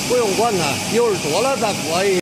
不用管它，油儿多了再裹一。